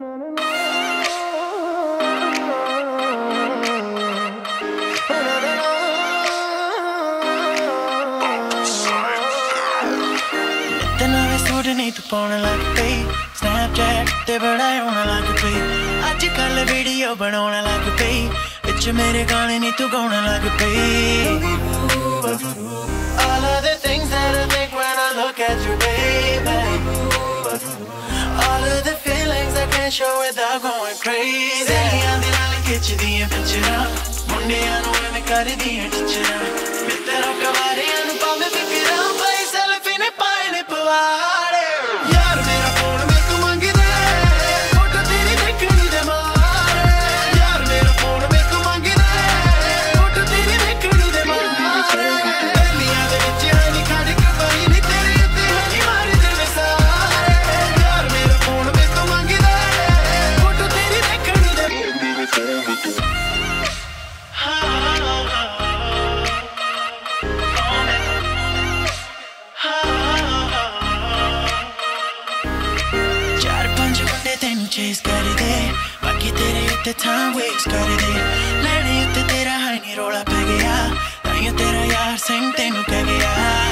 नहीं तू पाने लग पई स्नैपचैट ते बड़ा होने लग पई अजकल वीडियो बनाने लग पई विच मेरे गाने नहीं तू गाने लग पई All of the things that I think when I look at you baby All of the feelings I can't show without going crazy Singh ਦੇ ਨਾਲ ਖਿੱਚਦੀਆਂ ਪਿਕਚਰਾਂ ਮੁੰਡਿਆਂ ਨੂੰ ਐਵੇਂ ਕਰਦੀਆਂ ਟੀਚਰਾਂ ਮੈਂ ਤੇਰਾ ਕਵਾਰਿਆਂ ਨੂੰ ਪਾਵੇਂ ਫਿਕਰਾਂ ਪਈ ਸੈਲਫੀ ਨੇ ਪਾਏ ਨੇ ਪਵਾੜੇ ਯਾਰ ਮੇਰਾ ਫੋਨ ਮੈਂ ਤੂੰ ਮੰਗਦਾ ਫੋਟੋ ਤੇਰੀ ਦੇਖਣੀ ਦੇ ਮਾਰੇ ਯਾਰ ਮੇਰਾ ਫੋਨ ਮੈਂ ਤੂੰ ਮੰਗਦਾ ਫੋਟੋ ਤੇਰੀ ਦੇਖਣੀ ਦੇ ਮਾਰੇ ਪਹਿਲੀਆਂ ਦੇ ਵਿੱਚ ਹਨੀ ਖੜ ਕੇ ਪਈ ਨੀ ਤੇਰੇ ਉੱਤੇ ਹਨੀ ਮਾਰਦੇ ਨੇ ਸਾਰੇ ਯਾਰ ਮੇਰਾ ਫੋਨ ਮੈਂ ਤੂੰ ਮੰਗਦਾ ਫੋਟੋ ਤੇਰੀ ਦੇਖਣੀ ਦੇ ਤੈਨੂੰ ਚੇਸ ਕਰਦੇ ਬਾਕੀ ਤੇਰੇ ਉੱਤੇ time waste ਕਰਦੇ ਲੈਣੇ ਉੱਤੇ ਤੇਰਾ ਹਾਈ ਨੀ ਰੋਲਾ ਪੈ ਗਿਆ ਤਾਈਂ ਤੇਰਾ ਯਾਰ ਸਿੰਘ ਤੈਨੂੰ ਕਹਿ ਗਿਆ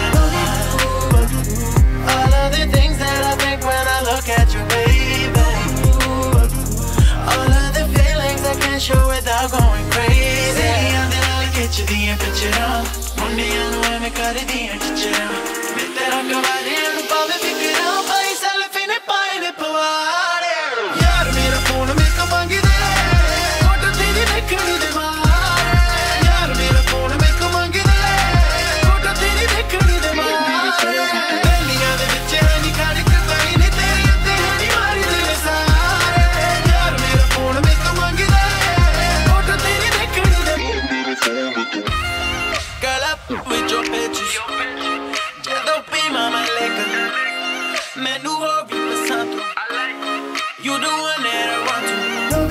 All of the things that I think when I look at you baby All of the feelings I can't show without going crazy ਸਹੇਲੀਆਂ ਦੇ ਨਾਲ ਖਿੱਚਦੀਆਂ ਪਿਕਚਰਾਂ ਮੁੰਡਿਆਂ ਨੂੰ ਐਵੇਂ ਕਰਦੀਆਂ ਟੀਚਰਾਂ ਮੈਂ ਤੇਰਾ ਕਵਾਰਿਆਂ ਨੂੰ ਪਾਵੇ ਫਿਕਰਾਂ ਪਾਈ ਸੈਲਫੀ ਨੇ ਪਾਏ ਨੇ ਪਵਾੜੇ ਫੋਨ ਮੈਂ ਤੂੰ ਮੰਗਦਾ ਫੋਟੋ ਤੇਰੀ ਦੇਖਣੀ ਦੇ ਮਾਰੇ ਯਾਰ ਮੇਰਾ ਫੋਨ ਮੈਂ ਤੂੰ ਮੰਗਦਾ ਫੋਟੋ ਤੇਰੀ ਦੇਖਣੀ ਦੇ ਮਾਰੇ ਪਹਿਲੀਆਂ ਦੇ ਵਿੱਚ ਹਨੀ ਖੜ ਕੇ ਪਈ ਨੀ ਤੇਰੇ ਉੱਤੇ ਹਨੀ ਮਾਰਦੇ ਨੇ ਸਾਰੇ ਯਾਰ ਮੇਰਾ ਫੋਨ ਮੈਂ ਤੂੰ ਮੰਗਦਾ ਫੋਟੋ ਤੇਰੀ ਦੇਖਣੀ ਦੇ Girl up with your bitches ਜਦੋਂ ਪੀ ਮਾਮਾ Malik ਮੈਨੂੰ ਹੋ ਵੀ ਪਸੰਦ You the one that I want to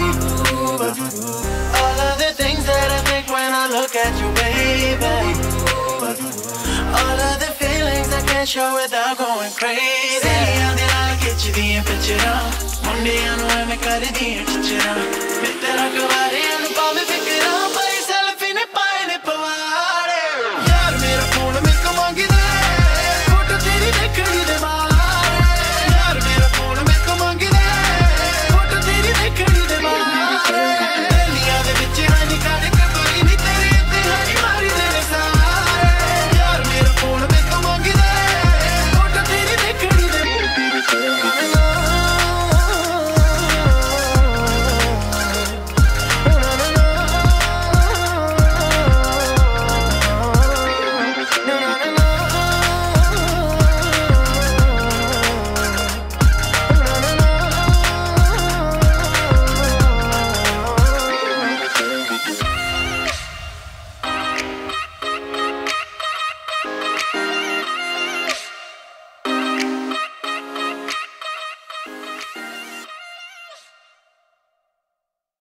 All of the things that I think when I look at you, baby All of the feelings I can't show without going crazy ਸਹੇਲੀਆਂ ਦੇ ਨਾਲ ਖਿੱਚਦੀਆਂ ਪਿਕਚਰਾਂ ਮੁੰਡਿਆਂ ਨੂੰ ਐਵੇਂ ਕਰਦੀਆਂ ਟੀਚਰਾਂ ਮੈਂ ਤੇਰਾ ਕਵਾਰੇ